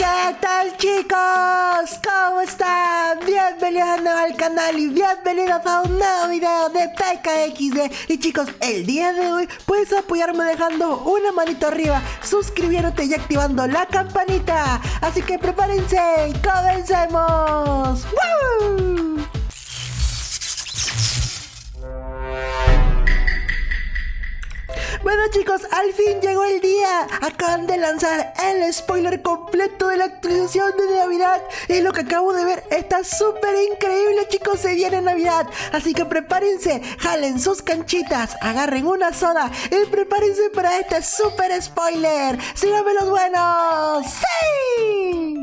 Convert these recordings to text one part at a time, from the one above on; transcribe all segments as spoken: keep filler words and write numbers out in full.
¿Qué tal, chicos? ¿Cómo están? Bienvenidos de nuevo al canal y bienvenidos a un nuevo video de P K X D. Y chicos, el día de hoy puedes apoyarme dejando una manito arriba, suscribiéndote y activando la campanita. Así que prepárense y comencemos. ¡Woo! Bueno, chicos, al fin llegó el día. Acaban de lanzar el spoiler completo de la actualización de Navidad. Y lo que acabo de ver está súper increíble, chicos. Se viene Navidad, así que prepárense, jalen sus canchitas, agarren una soda y prepárense para este super spoiler. ¡Síganme los buenos! ¡Sí!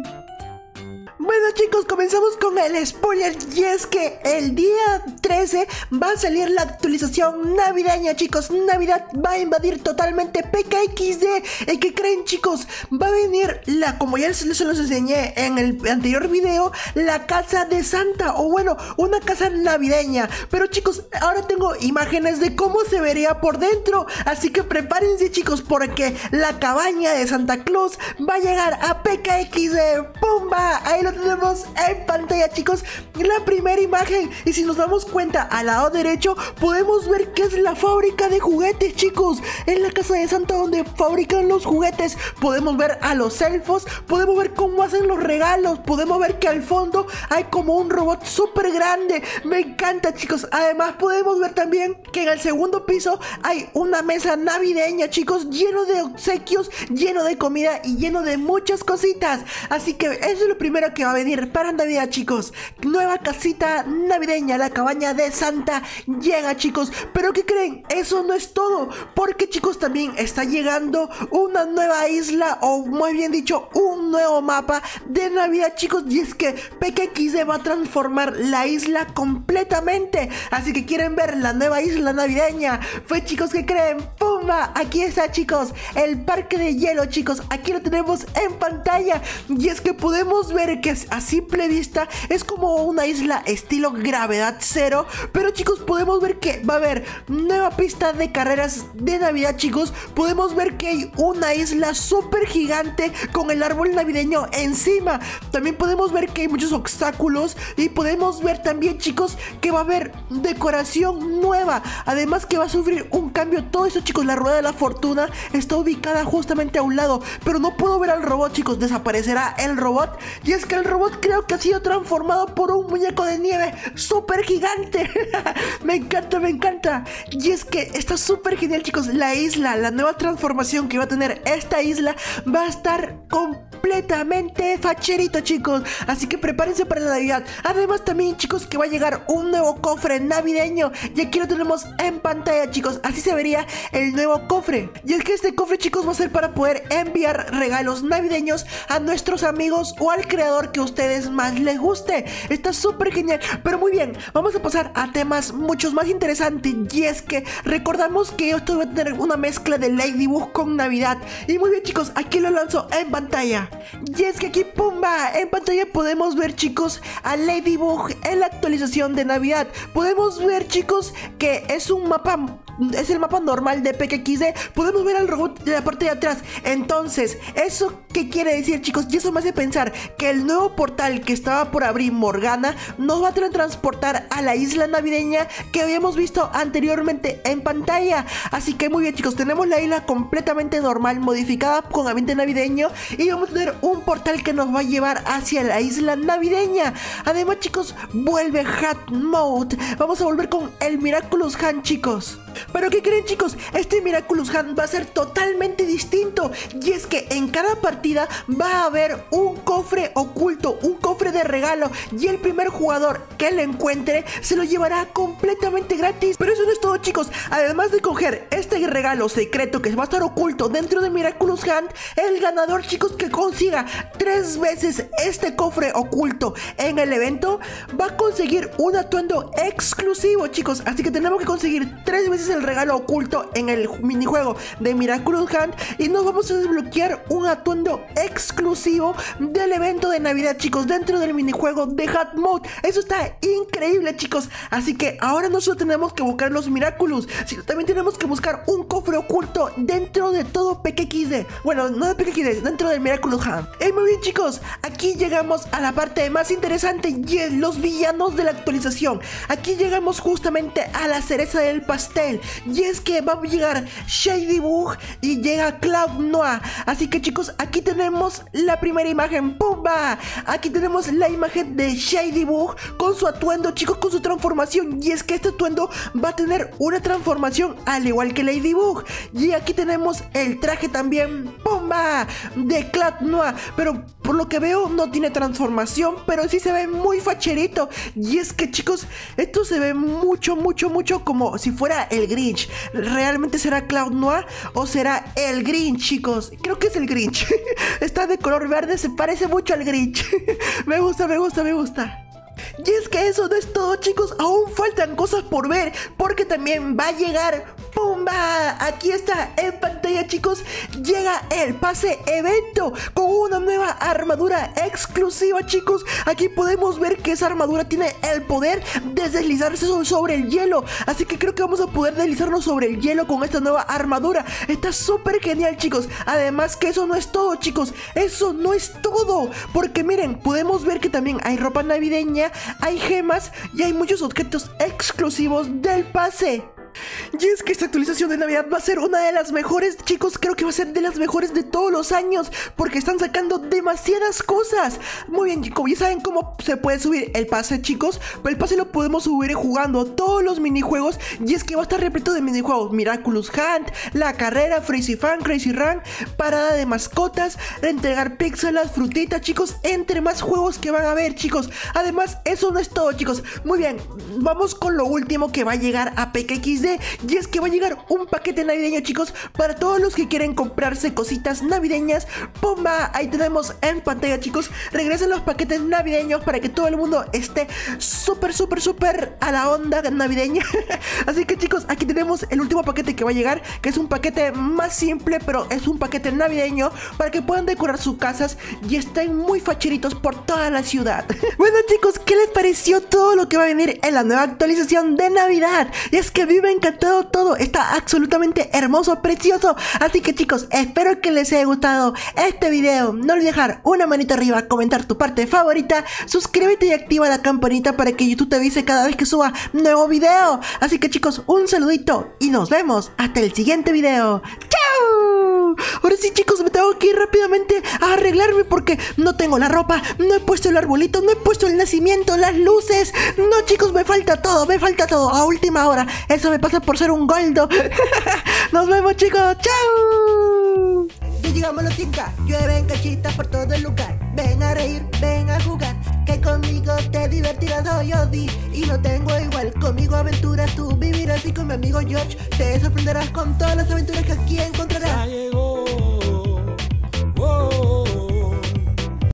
Bueno, chicos, comenzamos con el spoiler. Y es que el día trece va a salir la actualización navideña, chicos. Navidad va a invadir totalmente P K X D. ¿Y qué creen, chicos? Va a venir la, como ya se los enseñé en el anterior video, la casa de Santa, o bueno, una casa navideña. Pero chicos, ahora tengo imágenes de cómo se vería por dentro. Así que prepárense, chicos, porque la cabaña de Santa Claus va a llegar a P K X D. ¡Pumba! Ahí lo tenemos en pantalla, chicos, la primera imagen. Y si nos damos cuenta, al lado derecho podemos ver que es la fábrica de juguetes, chicos. En la casa de Santa, donde fabrican los juguetes, podemos ver a los elfos, podemos ver cómo hacen los regalos, podemos ver que al fondo hay como un robot súper grande. Me encanta, chicos. Además podemos ver también que en el segundo piso hay una mesa navideña, chicos, lleno de obsequios, lleno de comida y lleno de muchas cositas. Así que eso es lo primero que va a venir para Navidad, chicos. Nueva casita navideña, la cabaña de Santa llega, chicos. Pero ¿qué creen? Eso no es todo, porque, chicos, también está llegando una nueva isla, o muy bien dicho, un nuevo mapa de Navidad, chicos. Y es que P K X D va a transformar la isla completamente. Así que quieren ver la nueva isla navideña. Pues, chicos, ¿qué creen? ¡Pumba! Aquí está, chicos, el parque de hielo, chicos. Aquí lo tenemos en pantalla. Y es que podemos ver que a simple vista es como una isla estilo gravedad cero. Pero, chicos, podemos ver que va a haber nueva pista de carreras de Navidad, chicos. Podemos ver que hay una isla súper gigante con el árbol navideño encima. También podemos ver que hay muchos obstáculos. Y podemos ver también, chicos, que va a haber decoración nueva. Además que va a sufrir un cambio todo eso, chicos. La rueda de la fortuna está ubicada justamente a un lado, pero no puedo ver al robot, chicos. Desaparecerá el robot. Y es que el robot creo que ha sido transformado por un muñeco de nieve súper gigante. Me encanta, me encanta. Y es que está súper genial, chicos. La isla, la nueva transformación que va a tener esta isla va a estar completamente facherito, chicos. Así que prepárense para la Navidad. Además también, chicos, que va a llegar un nuevo cofre navideño. Y aquí lo tenemos en pantalla, chicos. Así se vería el nuevo cofre. Y es que este cofre, chicos, va a ser para poder enviar regalos navideños a nuestros amigos o al creador que ustedes más les guste. Está súper genial. Pero muy bien, vamos a pasar a temas muchos más interesantes. Y es que recordamos que esto va a tener una mezcla de Ladybug con Navidad. Y muy bien, chicos, aquí lo lanzo en pantalla. Y es que aquí, pumba, en pantalla podemos ver, chicos, a Ladybug en la actualización de Navidad. Podemos ver, chicos, que es un mapa, es el mapa normal de P K X D. Podemos ver al robot de la parte de atrás. Entonces, ¿eso qué quiere decir, chicos? Y eso me hace pensar que el nuevo portal que estaba por abrir Morgana nos va a transportar a la isla navideña que habíamos visto anteriormente en pantalla. Así que muy bien, chicos, tenemos la isla completamente normal, modificada con ambiente navideño, y vamos a tener un portal que nos va a llevar hacia la isla navideña. Además, chicos, vuelve Hat Mode. Vamos a volver con el Miraculous Hand, chicos. Pero ¿qué creen, chicos? Este Miraculous Hand va a ser totalmente distinto. Y es que en cada partida va a haber un cofre oculto, un cofre de regalo, y el primer jugador que lo encuentre se lo llevará completamente gratis. Pero eso no es todo, chicos. Además de coger este regalo secreto que va a estar oculto dentro de Miraculous Hand, el ganador, chicos, que consiga tres veces este cofre oculto en el evento va a conseguir un atuendo exclusivo, chicos. Así que tenemos que conseguir tres veces es el regalo oculto en el minijuego de Miraculous Hunt. Y nos vamos a desbloquear un atuendo exclusivo del evento de Navidad, chicos, dentro del minijuego de Hunt Mode. Eso está increíble, chicos. Así que ahora no solo tenemos que buscar los Miraculous, sino también tenemos que buscar un cofre oculto dentro de todo P K X D. Bueno, no de P K X D, dentro del Miraculous Hunt. Hey, muy bien, chicos, aquí llegamos a la parte más interesante y es los villanos de la actualización. Aquí llegamos justamente a la cereza del pastel, y es que va a llegar Shady Bug y llega Cloud Noir. Así que, chicos, aquí tenemos la primera imagen. ¡Pumba! Aquí tenemos la imagen de Shady Bug con su atuendo, chicos, con su transformación. Y es que este atuendo va a tener una transformación al igual que Ladybug. Y aquí tenemos el traje también, ¡pumba!, de Cloud Noir. Pero por lo que veo no tiene transformación, pero sí se ve muy facherito. Y es que, chicos, esto se ve mucho, mucho, mucho como si fuera el Grinch. ¿Realmente será Cloud Noir o será el Grinch, chicos? Creo que es el Grinch. Está de color verde, se parece mucho al Grinch. Me gusta, me gusta, me gusta. Y es que eso no es todo, chicos, aún faltan cosas por ver, porque también va a llegar, ¡pumba! Aquí está en pantalla, chicos, llega el pase evento con una nueva armadura exclusiva, chicos. Aquí podemos ver que esa armadura tiene el poder de deslizarse sobre el hielo, así que creo que vamos a poder deslizarnos sobre el hielo con esta nueva armadura. Está súper genial, chicos. Además que eso no es todo, chicos, eso no es todo, porque miren, podemos ver que también hay ropa navideña, hay gemas y hay muchos objetos exclusivos del pase. Y es que esta actualización de Navidad va a ser una de las mejores, chicos. Creo que va a ser de las mejores de todos los años, porque están sacando demasiadas cosas. Muy bien, chicos, ya saben cómo se puede subir el pase, chicos. Pero el pase lo podemos subir jugando todos los minijuegos. Y es que va a estar repleto de minijuegos: Miraculous Hunt, la carrera, Crazy Fan, Crazy Run, parada de mascotas, entregar píxelas, frutitas, chicos, entre más juegos que van a haber, chicos. Además, eso no es todo, chicos. Muy bien, vamos con lo último que va a llegar a P K X D. Y es que va a llegar un paquete navideño, chicos, para todos los que quieren comprarse cositas navideñas. ¡Pumba! Ahí tenemos en pantalla, chicos. Regresan los paquetes navideños para que todo el mundo esté súper, súper, súper a la onda navideña. Así que, chicos, aquí tenemos el último paquete que va a llegar, que es un paquete más simple, pero es un paquete navideño para que puedan decorar sus casas y estén muy facheritos por toda la ciudad. Bueno, chicos, ¿qué les pareció todo lo que va a venir en la nueva actualización de Navidad? Y es que viven encantado todo, está absolutamente hermoso, precioso. Así que, chicos, espero que les haya gustado este video. No olvides dejar una manita arriba, comentar tu parte favorita, suscríbete y activa la campanita para que YouTube te avise cada vez que suba nuevo video. Así que, chicos, un saludito y nos vemos hasta el siguiente video. ¡Chao! Ahora sí, chicos, me tengo que ir rápidamente a arreglarme porque no tengo la ropa, no he puesto el arbolito, no he puesto el nacimiento, las luces. No, chicos, me falta todo, me falta todo a última hora. Eso me pasa por ser un goldo. Nos vemos, chicos. ¡Chao! Ya llegamos los cinca, llueven cachitas por todo el lugar. Ven a reír, ven a jugar, que conmigo te divertirás, soy Odi y no tengo igual. Conmigo aventuras tú vivirás y con mi amigo George te sorprenderás con todas las aventuras que aquí encontrarás.